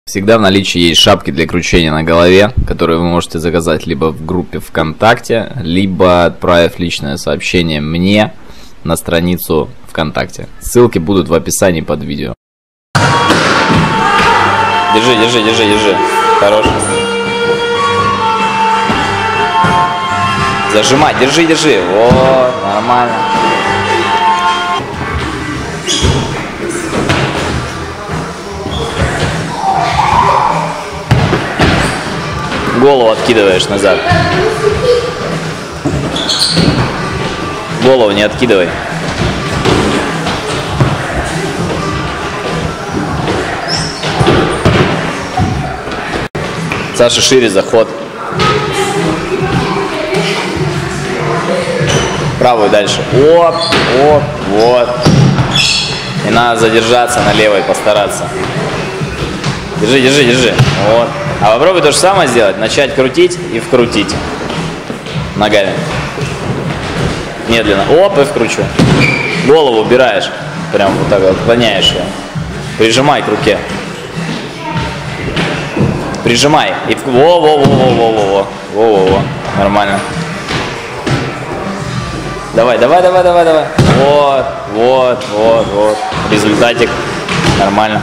Всегда в наличии есть шапки для кручения на голове, которые вы можете заказать либо в группе ВКонтакте, либо отправив личное сообщение мне на страницу ВКонтакте. Ссылки будут в описании под видео. Держи, держи, держи, держи. Хорош. Зажимай, держи, держи. Вот, нормально. Голову откидываешь назад. Голову не откидывай. Саша, шире заход. Правую дальше. Оп, оп, вот. И надо задержаться на левой, постараться. Держи, держи, держи. Вот. А попробуй то же самое сделать. Начать крутить и вкрутить. Ногами. Медленно. Оп, и вкручу. Голову убираешь. Прям вот так отклоняешь ее. Прижимай к руке. Прижимай. И во-во-во-во-во-во-во. Во-во-во. Нормально. Давай, давай, давай, давай, давай. Вот, вот, вот, вот. Результатик. Нормально.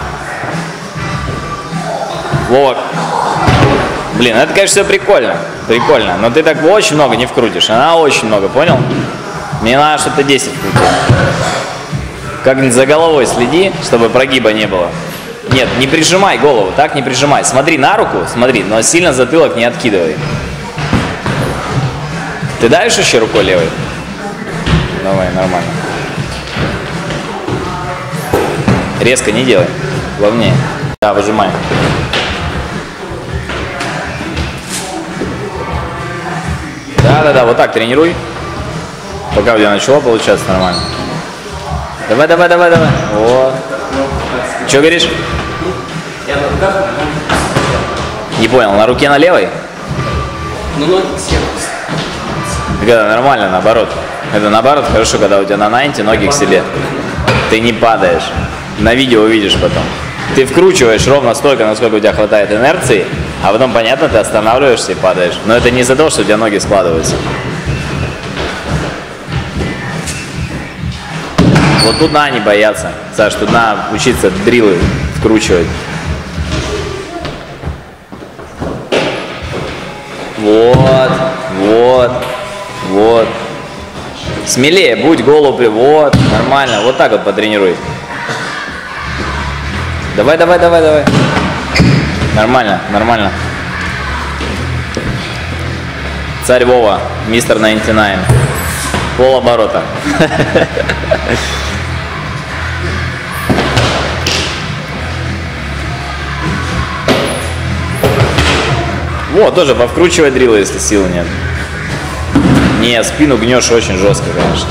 Вова. Блин, это, конечно, все прикольно. Прикольно. Но ты так очень много не вкрутишь. Она очень много, понял? Мне надо, чтобы ты 10 вкрутил. Как-нибудь за головой следи, чтобы прогиба не было. Нет, не прижимай голову, так не прижимай. Смотри на руку, смотри, но сильно затылок не откидывай. Ты давишь еще рукой левой? Давай, нормально. Резко не делай. Плавнее. Да, выжимай. Да-да-да, вот так тренируй. Пока у тебя начало получаться нормально. Давай, давай, давай, давай. Вот. Что говоришь? Не понял, на руке на левой? Ну, ноги к себе. Это нормально, наоборот. Это наоборот хорошо, когда у тебя на 90 ноги к себе. Ты не падаешь. На видео увидишь потом. Ты вкручиваешь ровно столько, насколько у тебя хватает инерции, а потом, понятно, ты останавливаешься и падаешь. Но это не из-за того, что у тебя ноги складываются. Вот тут надо не бояться. Саш, тут надо учиться дрилы вкручивать. Вот, вот, вот. Смелее, будь голову, вот, нормально. Вот так вот потренируй. Давай, давай, давай, давай. Нормально, нормально. Царь Вова, мистер 99. Пол оборота. Вот, тоже повкручивай дрилы, если силы нет. Не, спину гнешь очень жестко, конечно.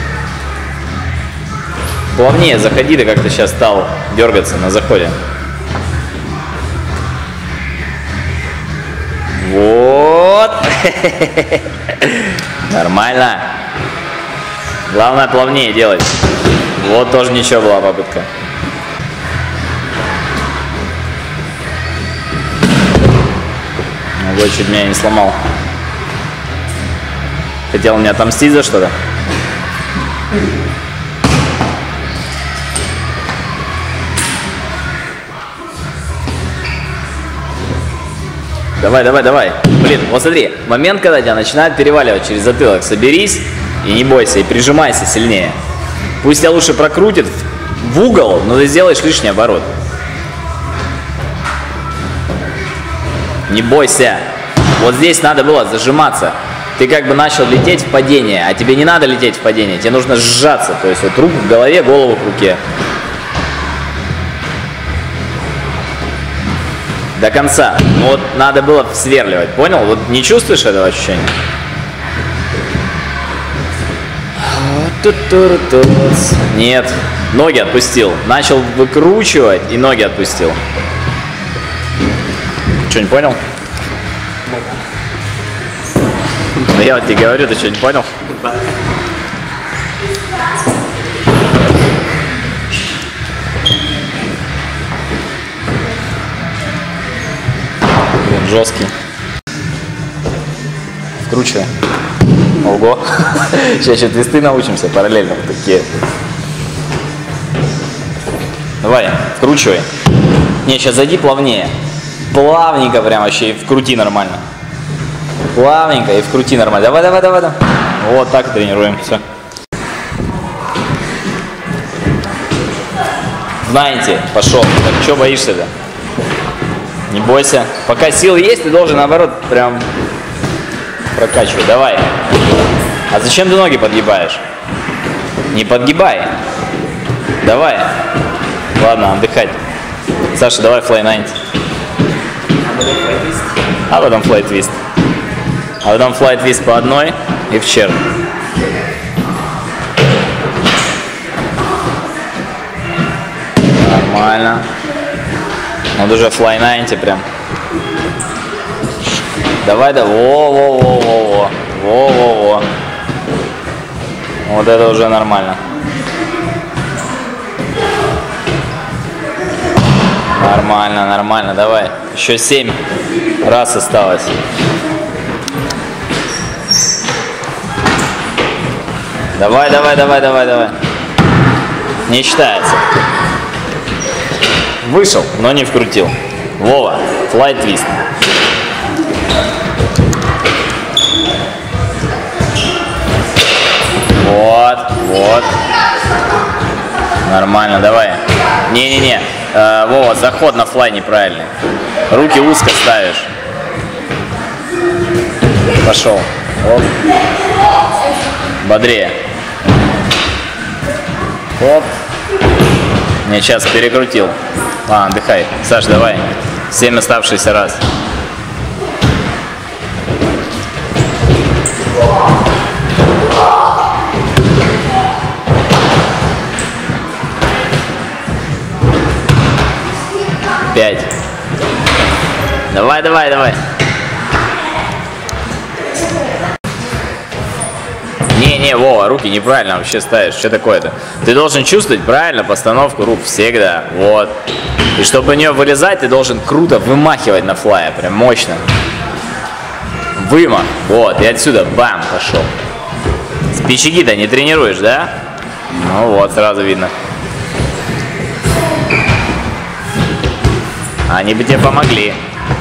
Плавнее заходи, ты как-то сейчас стал дергаться на заходе. Вот. Нормально. Главное плавнее делать. Вот тоже ничего была попытка. Ногой чуть меня не сломал. Хотел мне отомстить за что-то? Давай, давай, давай. Блин, вот смотри, момент, когда тебя начинает переваливать через затылок. Соберись и не бойся, и прижимайся сильнее. Пусть тебя лучше прокрутит в угол, но ты сделаешь лишний оборот. Не бойся. Вот здесь надо было зажиматься. Ты как бы начал лететь в падение, а тебе не надо лететь в падение, тебе нужно сжаться. То есть вот руку в голове, голову к руке. До конца. Ну вот надо было сверливать, понял? Вот не чувствуешь этого ощущения? Нет. Ноги отпустил. Начал выкручивать и ноги отпустил. Что, не понял? Ну я вот тебе говорю, ты что, не понял? жесткий. Вкручивай. Ого. Сейчас еще твисты научимся параллельно. Вот такие. Давай, вкручивай. Не, сейчас зайди плавнее. Плавненько прям вообще и вкрути нормально. Плавненько и вкрути нормально. Давай, давай, давай, давай. Вот так тренируем. Все. Знаете, пошел. Так что боишься-то? Не бойся. Пока силы есть, ты должен наоборот прям прокачивать. Давай. А зачем ты ноги подгибаешь? Не подгибай. Давай. Ладно, отдыхать. Саша, давай fly 90. А потом fly twist. А потом fly twist по одной и в черт. Нормально. Вот уже fly 90 прям. Давай, да. Во-во-во-во-во. Во-во-во. Вот это уже нормально. Нормально, нормально. Давай. Еще 7 раз осталось. Давай, давай, давай, давай, давай. Не считается. Вышел, но не вкрутил. Вова, fly twist. Вот, вот. Нормально, давай. Не-не-не. Вова, заход на флай неправильный. Руки узко ставишь. Пошел. Оп. Бодрее. Оп. Не, сейчас перекрутил. Отдыхай. Саш, давай. 7 оставшихся раз. Пять. Давай, давай, давай. Не, Вова, руки неправильно вообще ставишь. Что такое-то? Ты должен чувствовать правильно постановку рук всегда. Вот. И чтобы у нее вылезать, ты должен круто вымахивать на флае. Прям мощно. Вымах. Вот. И отсюда бам, пошел. С пичаги-то не тренируешь, да? Ну вот, сразу видно. Они бы тебе помогли.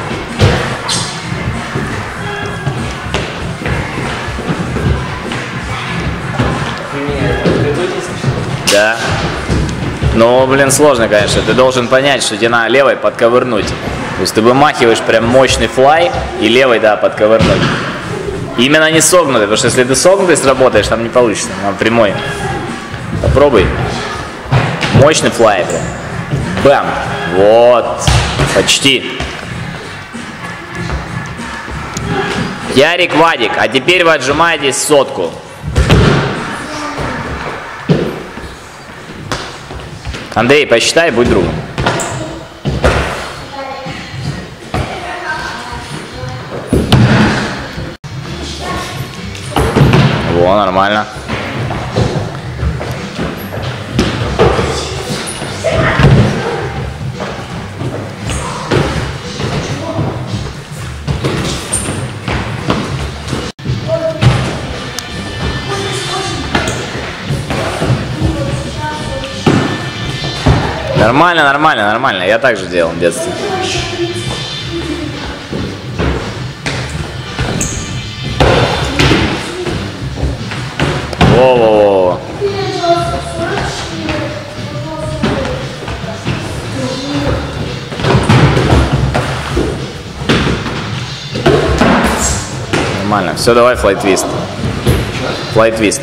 Да. Ну, блин, сложно, конечно. Ты должен понять, что тебе надо левой подковырнуть. То есть ты вымахиваешь прям мощный флай и левой, да, подковырнуть. Именно не согнутый, потому что если ты согнутый сработаешь, там не получится. Надо прямой. Попробуй. Мощный флай прям. Бам. Вот. Почти. Ярик, Вадик, а теперь вы отжимаетесь сотку. Андрей, посчитай, будь другом. Во, нормально. Нормально, нормально, нормально. Я так же делал в детстве. Во-во-во. Нормально. Все, давай fly twist. Fly twist.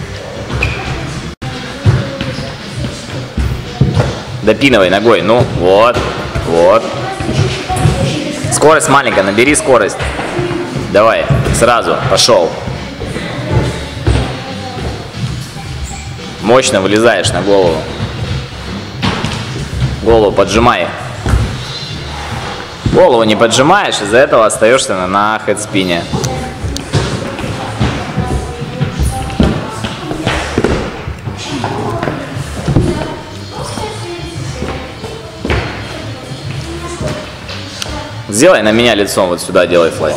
Допинывай ногой, ну, вот, вот. Скорость маленькая, набери скорость. Давай, сразу, пошел. Мощно вылезаешь на голову. Голову поджимай. Голову не поджимаешь, из-за этого остаешься на хедспине. Сделай на меня лицом, вот сюда делай флай.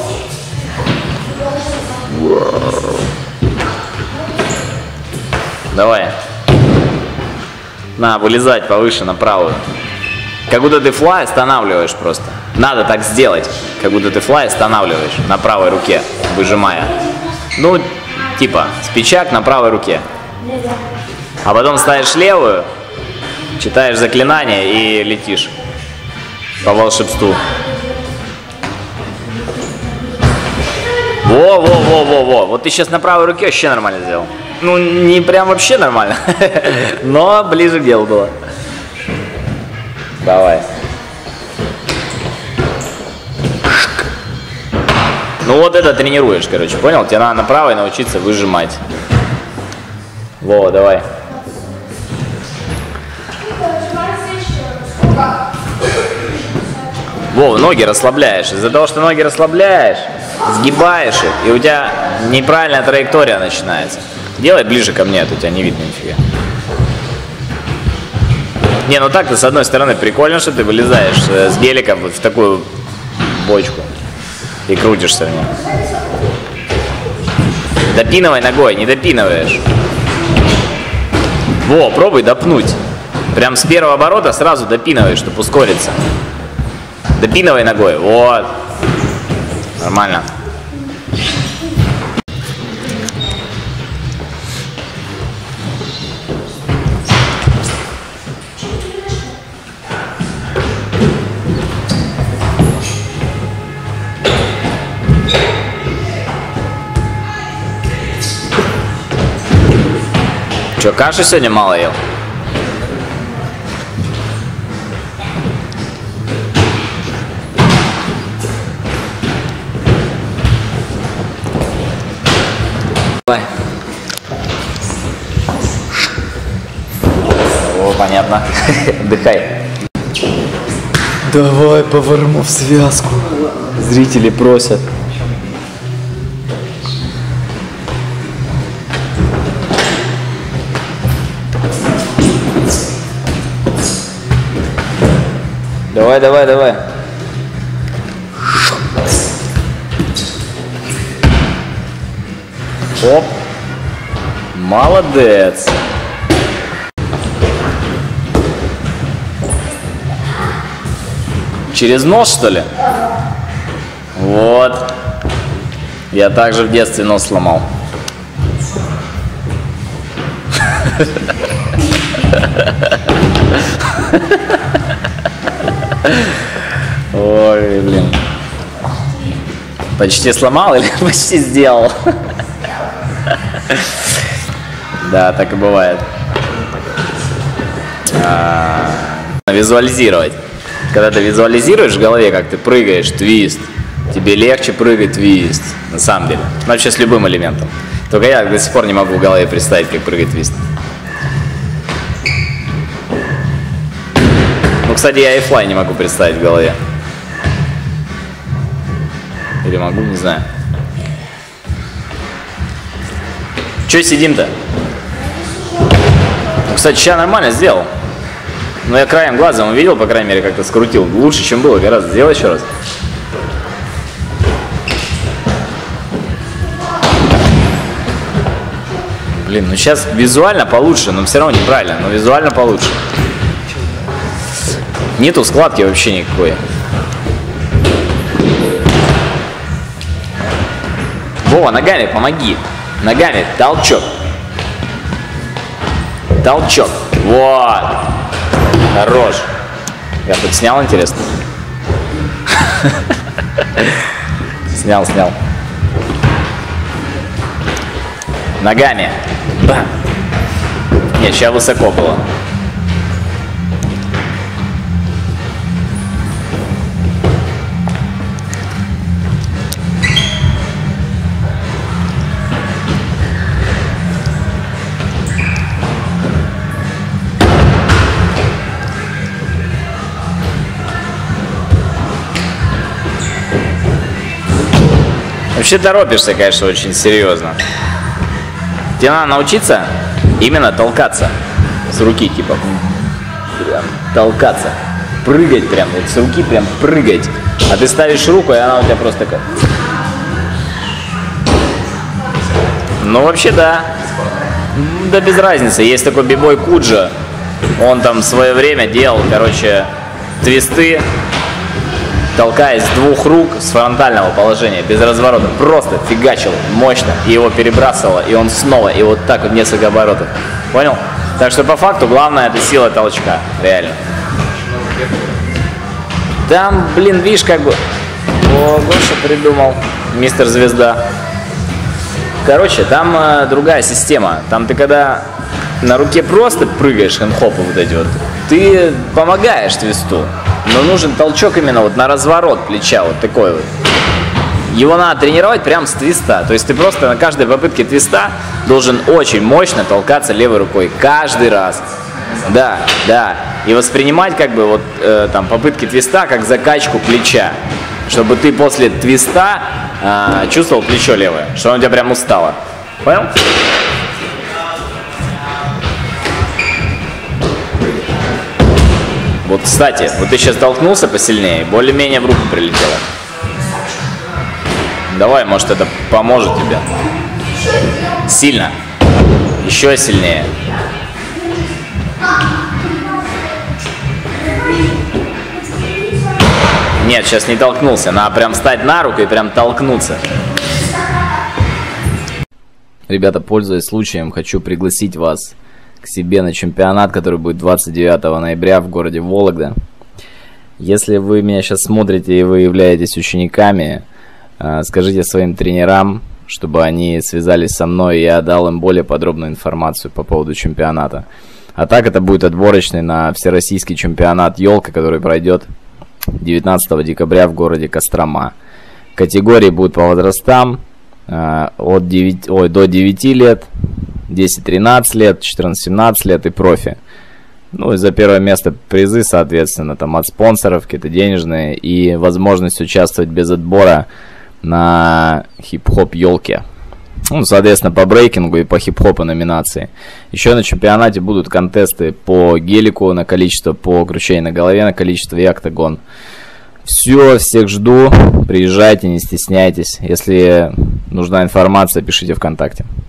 Давай. На, вылезать повыше на правую. Как будто ты флай останавливаешь просто. Надо так сделать. Как будто ты флай останавливаешь на правой руке, выжимая. Ну, типа, спичак на правой руке. А потом ставишь левую, читаешь заклинание и летишь по волшебству. Во. Вот ты сейчас на правой руке вообще нормально сделал. Ну, не прям вообще нормально, но ближе к делу было. Давай. Ну вот это тренируешь, короче, понял? Тебе надо на правой научиться выжимать. Во, давай. Во, ноги расслабляешь. Из-за того, что ноги расслабляешь, сгибаешь их, и у тебя неправильная траектория начинается. Делай ближе ко мне, а то тебя не видно нифига. Не, ну так-то, с одной стороны, прикольно, что ты вылезаешь с гелика вот в такую бочку и крутишься в ней. Допинывай ногой, не допинываешь. Во, пробуй допнуть. Прям с первого оборота сразу допинывай, чтобы ускориться. Допинывай ногой, вот. Нормально. Че, каши сегодня мало ел? Давай. О, понятно. Отдыхай. Давай поварим в связку. Зрители просят. Давай. Оп. Молодец. Через нос, что ли? Вот. Я также в детстве нос сломал. Ой, блин. Почти сломал или почти сделал? Да, так и бывает. Визуализировать. Когда ты визуализируешь в голове, как ты прыгаешь, твист, тебе легче прыгать твист. На самом деле. Вообще с любым элементом. Только я до сих пор не могу в голове представить, как прыгать твист. Ну, кстати, я и флай не могу представить в голове. Или могу, не знаю. Че сидим-то? Ну, кстати, сейчас нормально сделал. Но я краем глаза увидел, по крайней мере, как-то скрутил. Лучше, чем было гораздо. Сделай еще раз. Блин, ну сейчас визуально получше, но все равно неправильно. Но визуально получше. Нету складки вообще никакой. Вова, ногами помоги. Ногами толчок. Толчок. Вот. Хорош. Я тут снял, интересно? Снял. Ногами. Бам. Нет, сейчас высоко было. Вообще торопишься, конечно, очень серьезно. Тебе надо научиться именно толкаться с руки, типа. Прям толкаться. Прыгать прям, вот с руки прям прыгать. А ты ставишь руку, и она у тебя просто такая. Ну, вообще, да. Да без разницы. Есть такой бибой Куджа. Он там в свое время делал, короче, твисты, толкаясь с двух рук с фронтального положения, без разворота. Просто фигачил мощно, и его перебрасывало, и он снова, и вот так вот несколько оборотов. Понял? Так что по факту главное это сила толчка. Реально. Там, блин, видишь, как бы... О, Гоша придумал. Мистер Звезда. Короче, там другая система. Там ты когда на руке просто прыгаешь хэндхопы вот эти вот, ты помогаешь твисту. Но нужен толчок именно вот на разворот плеча, вот такой вот. Его надо тренировать прям с твиста. То есть ты просто на каждой попытке твиста должен очень мощно толкаться левой рукой. Каждый раз. Да, да. И воспринимать как бы вот там попытки твиста как закачку плеча. Чтобы ты после твиста чувствовал плечо левое. Что оно у тебя прям устало. Понял? Вот, кстати, вот ты сейчас толкнулся посильнее, более-менее в руку прилетело. Давай, может, это поможет тебе. Сильно. Еще сильнее. Нет, сейчас не толкнулся. Надо прям встать на руку и прям толкнуться. Ребята, пользуясь случаем, хочу пригласить вас к себе на чемпионат, который будет 29 ноября в городе Вологда. Если вы меня сейчас смотрите и вы являетесь учениками, скажите своим тренерам, чтобы они связались со мной, и я дал им более подробную информацию по поводу чемпионата. А так это будет отборочный на всероссийский чемпионат «Елка», который пройдет 19 декабря в городе Кострома. Категории будут по возрастам до 9 лет, 10-13 лет, 14-17 лет и профи. Ну и за первое место призы, соответственно, там от спонсоров, какие-то денежные, и возможность участвовать без отбора на хип-хоп елке. Ну, соответственно, по брейкингу и по хип-хопу номинации. Еще на чемпионате будут контесты по гелику на количество, по кручению на голове на количество и октагон. Все, всех жду. Приезжайте, не стесняйтесь. Если нужна информация, пишите ВКонтакте.